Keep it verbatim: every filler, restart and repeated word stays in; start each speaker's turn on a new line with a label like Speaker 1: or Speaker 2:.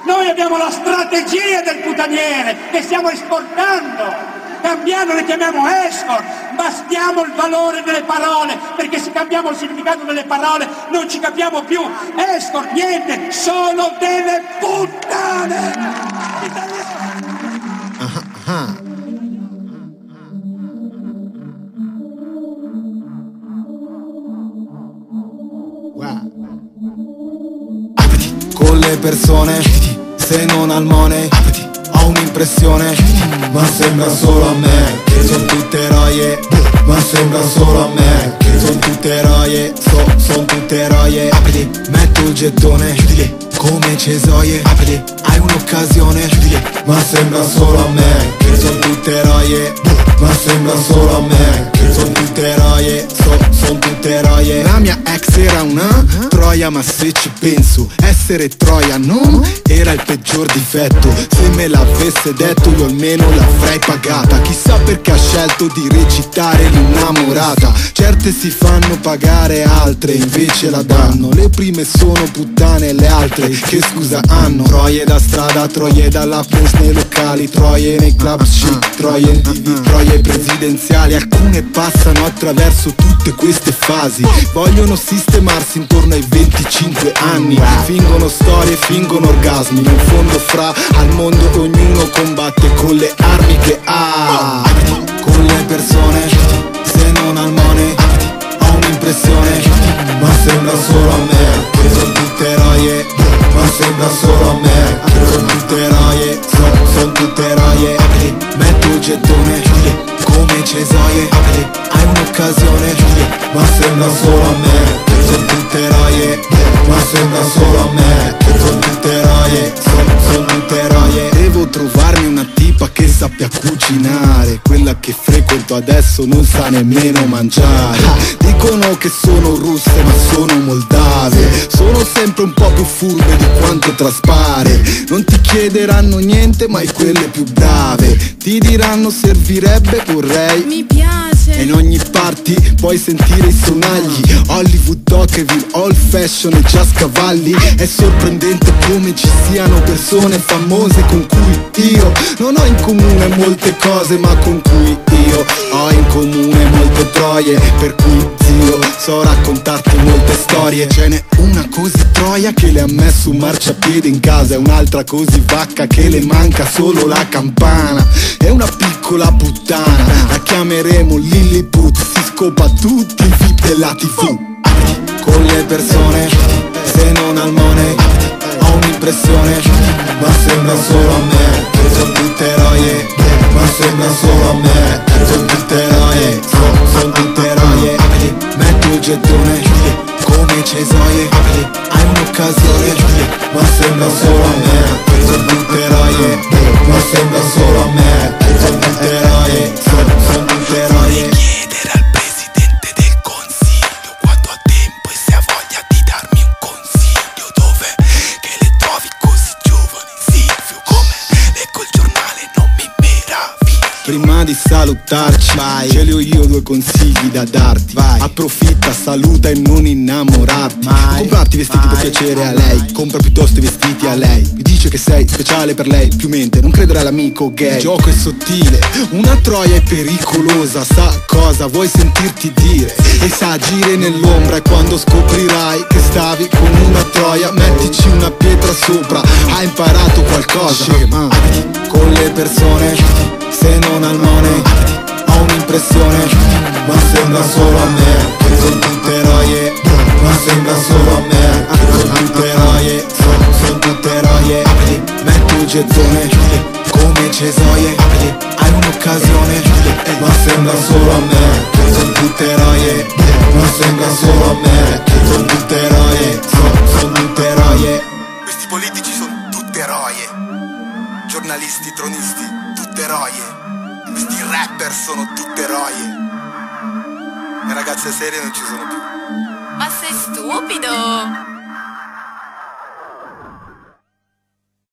Speaker 1: Noi abbiamo la strategia del putaniere che stiamo esportando. Cambiando le chiamiamo escort, ma stiamo il valore delle parole, perché se cambiamo il significato delle parole non ci capiamo più. Escort, niente, sono delle puttane!
Speaker 2: Uh-huh, uh-huh. Wow. Con le persone, se non al money, ho un'impressione, ma sembra solo a me che sono tutte roie, ma sembra solo a me che sono tutte roie, so, son tutte roie. Apriti, metto il gettone, come cesoie, apriti, hai un'occasione, ma sembra solo a me che sono tutte roie, ma sembra solo a me che sono tutte roie, so, son tutte roie. La mia ex era una troia, ma se ci penso, essere troia non era il peggior difetto. Se me l'avesse detto io almeno l'avrei pagata. Chissà perché ha scelto di recitare l'innamorata. Certe si fanno pagare, altre invece la danno. Le prime sono puttane, le altre che scusa hanno. Troie da strada, troie dalla place nei locali, troie nei club chic, troie in tv, troie presidenziali. Alcune passano attraverso tutte queste fasi, vogliono sistemarsi intorno ai venticinque anni. Fingono storie, fingono orgasmi. In fondo fra al mondo ognuno combatte con le armi che ha. Con le persone, se non al money, ho un'impressione, ma sembra solo a me che sono tutte roie, ma sembra solo a me che sono tutte roie, son, son tutte roie. Metto il gettone, come cesoie, hai un'occasione, ma sembra solo a me che sono tutte roie, ma sembra solo a me che sono tutte roie, son, son tutte roie. Devo trovarmi una tipa che sappia cucinare, quella che frequento adesso non sa nemmeno mangiare. Dicono che sono russe ma sono moldave, sono sempre un po' più furbe di quanto traspare. Non ti chiederanno niente mai quelle più brave, ti diranno servirebbe, vorrei,
Speaker 3: mi piace.
Speaker 2: E in ogni party puoi sentire i sonagli, Hollywood, Tocqueville, old fashion e già scavalli. È sorprendente come ci siano persone famose con cui io non ho in comune molte cose, ma con cui io ho in comune molte troie. Per cui zio, so raccontarti molte storie. Ce n'è una così troia che le ha messo un marciapiede in casa, e un'altra così vacca che le manca solo la campana. È una piccola puttana, la chiameremo Lilliput, si scopa tutti i feed della tv. Con le persone, se non al money, ho un'impressione, ma sembra solo a me che sono tutte roie, ma sembra solo a me che sono tutte roie, son, son tutte roie. Metto il gettone, come cesoie, hai un'occasione, ma sembra solo a me che sono tutte roie, ma sembra solo a me che sono tutte roie, son, son tutte roie. Chiedere al presidente del consiglio quando ha tempo e se ha voglia di darmi un consiglio. Dove che le trovi così giovani, Silvio? Come leggo il giornale non mi meraviglio. Prima di salutarci, vai, ce li ho io due consigli da darti. Vai. Approfitta, saluta e non innamorarti. Mai. Comprarti vestiti Mai. per piacere a lei, compra piuttosto i vestiti a lei. Mi dice che sei speciale per lei, più mente, non credere all'amico gay. Il gioco è sottile, una troia è pericolosa. Sa cosa vuoi sentirti dire e sa agire nell'ombra. E quando scoprirai che stavi con una troia, mettici una pietra sopra, hai imparato qualcosa. Scema. Con le persone, se non al money, ho un'impressione, ma sembra solo a me che sono tutte roie, ma sembra solo a me che sono tutte roie, son, son tutte roie. Metto il gettone, come cesoie, hai un'occasione, ma sembra solo a me che sono tutte roie, ma sembra solo a me che sono tutte roie, son, son tutte roie.
Speaker 4: Questi politici sono tutte roie, giornalisti, tronisti, tutte roie. Questi rapper sono tutte roie, le ragazze serie non ci sono più.
Speaker 3: Ma sei stupido!